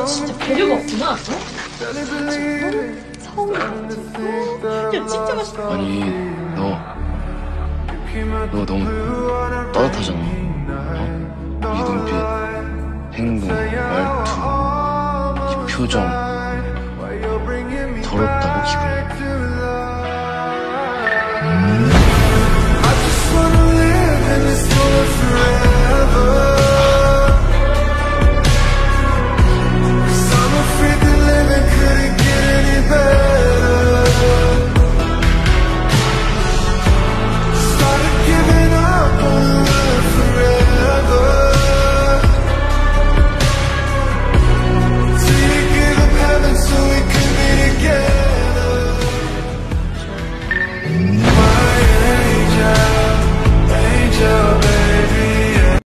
진짜 배려가 없구나. 어? 서울 가지고. 야, 진짜 맛있다. 아니, 너 너무 따뜻하잖아. 어? 이 눈빛, 행동, 말투, 이 표정. 더럽다고 기분이.